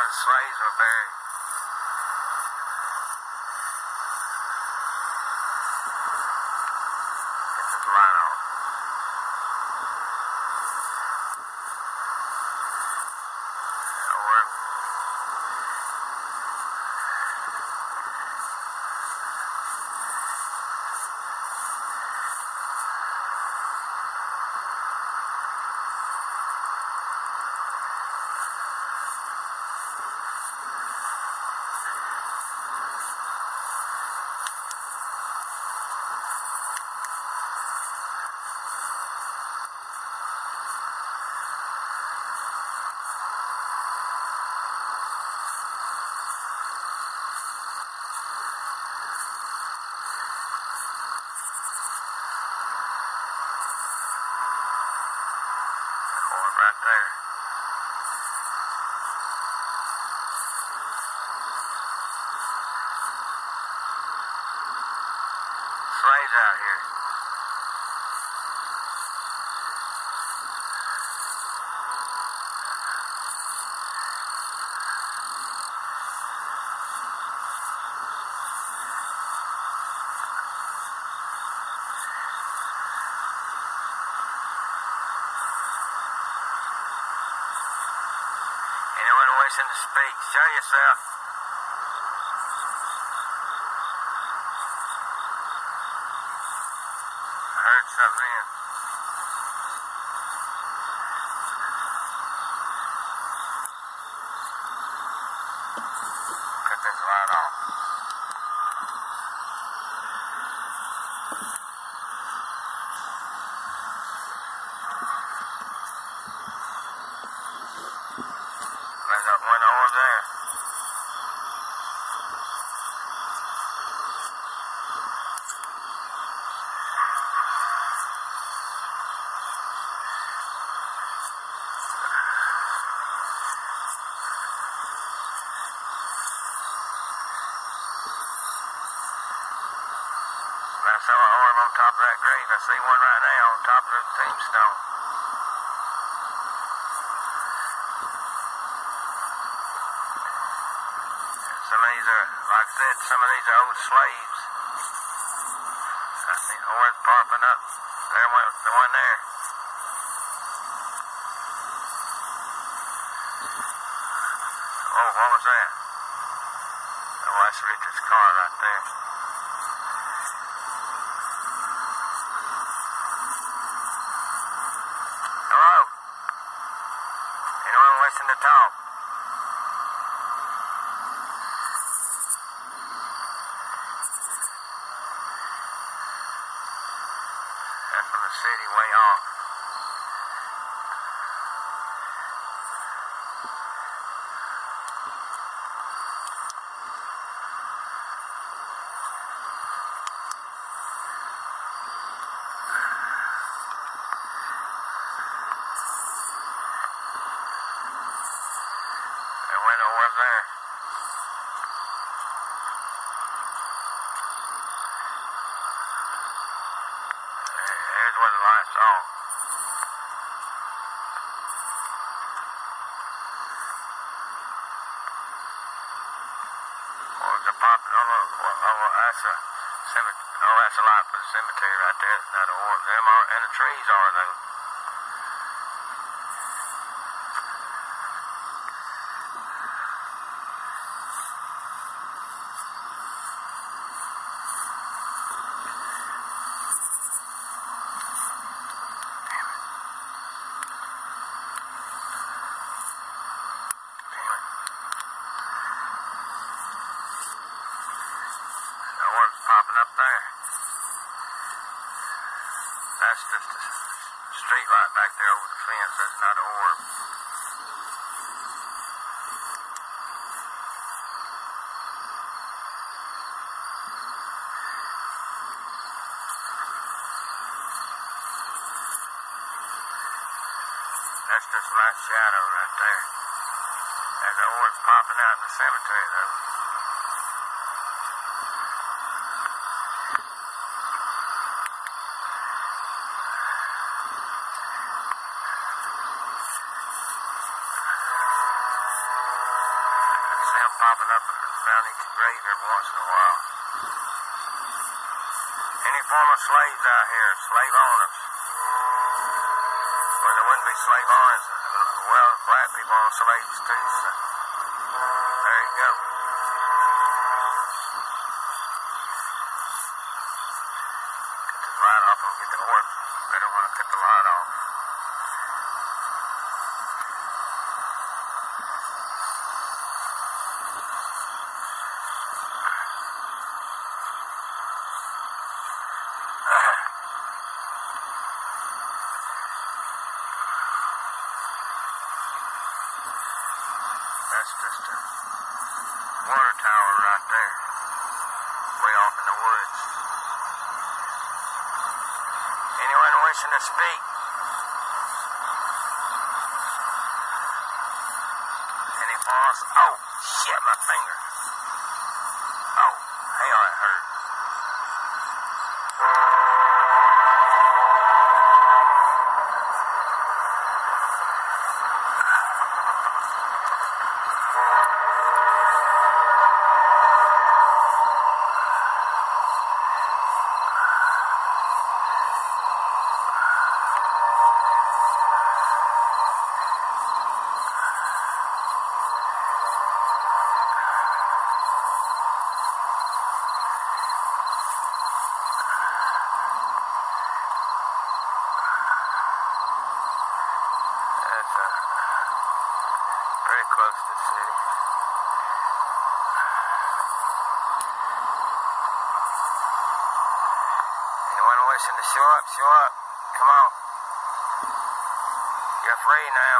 where the slaves were buried. Get this light on. Right there. Slaves out here. Anyone wishing to speak, show yourself. I heard something in. Cut this light off. There's that one over there. I saw an orb on top of that grave. I see one right now on top of the tombstone. Some of these are, like I said, some of these are old slaves. I see orbs popping up. There, the one there. Oh, what was that? Oh, that's Richard's car right there. Hello? Anyone wishing to talk? That's from the city way off. There went a orb there. Here's where the light's on. Orbs are popping over. That's a cemetery. Oh, that's a light for the cemetery right there. It's not an orb. Them are, and the trees are though. Popping up there. That's just a street light back there over the fence. That's not an orb. That's just light shadow right there. There's an orb popping out in the cemetery though. popping up around each grave every once in a while. Any former slaves out here, slave owners. Well, there wouldn't be slave owners. Well, black people own slaves too, so there you go. Get the light off and get the orb. Better want to cut the light off. That's just a water tower right there, way off in the woods. Anyone wishing to speak? Any false? Oh, shit, my finger. Oh, hell, that hurt. Pretty close to the city. Anyone wishing to show up? Show up. Come on. You're free now.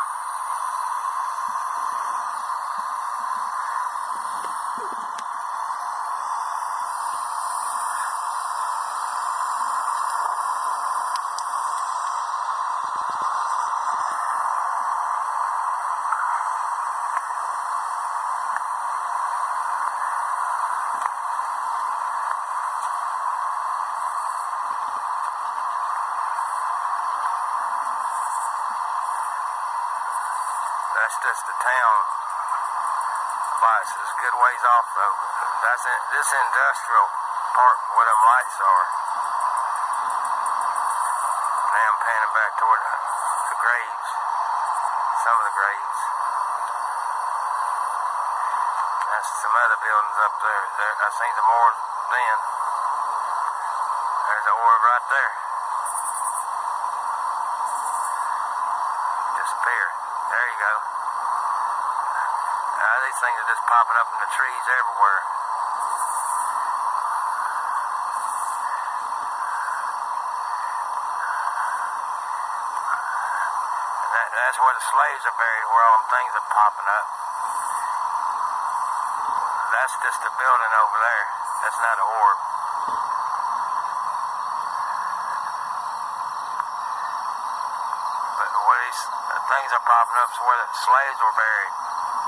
That's just the town. Lights is a good ways off though. That's it. This industrial part where them lights are. Now I'm panning back toward the graves. Some of the graves. That's some other buildings up there. I seen some more then. There's an orb right there. Disappeared. There you go. These things are just popping up in the trees everywhere. And that's where the slaves are buried, where all them things are popping up. That's just a building over there. That's not an orb. But where these things are popping up is where the slaves were buried.